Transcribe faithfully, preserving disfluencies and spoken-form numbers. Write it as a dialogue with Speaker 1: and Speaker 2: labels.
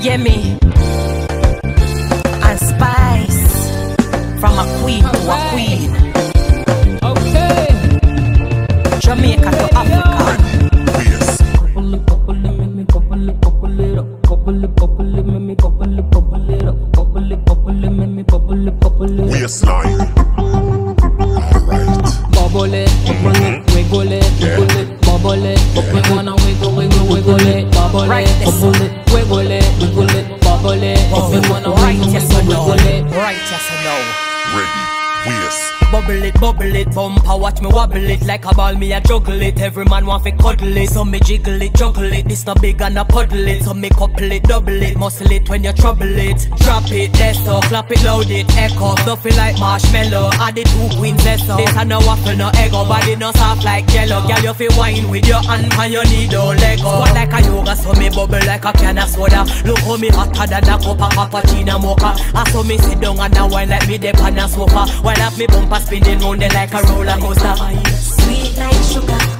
Speaker 1: Yeah, me. And spice. From a queen to a queen.
Speaker 2: Okay.
Speaker 1: Jamaica to Africa.
Speaker 2: Yes. Couple it, couple it, make me couple it, couple it up. Couple it, couple it, make me couple it, couple it up. Couple it, couple it, make me couple it, couple it.
Speaker 3: Waistline. Alright.
Speaker 2: Bubble it, bubble it, wiggle it, wiggle it, bubble it. We wanna wiggle, wiggle, wiggle it, bubble it, bubble it, wiggle it, wiggle it, bubble it. We wanna wiggle, wiggle, wiggle it.
Speaker 1: Right, yes or no?
Speaker 3: Ready. Waist.
Speaker 1: Bubble it, bubble it, bumper, watch me wobble it. Like a ball, me a juggle it. Every man want fi cuddle it. So me jiggle it, juggle it. This not big and a puddle it. So me couple it, double it. Muscle it when you trouble it. Drop it, that's so, clap it, load it, echo. Stuff it like marshmallow. Add the two queens, that's so. This a no waffle, no ego. Body no soft like jello. Girl, you fi wine with your hand and your knee don't let go. Squat like a yoga, so me bubble like a can of soda. Look how me hotter than a cup of cappuccino mocha. I saw me sit down and a wine like me dip on a sofa. While up me bumper spinning round there like a roller coaster.
Speaker 4: Sweet like sugar.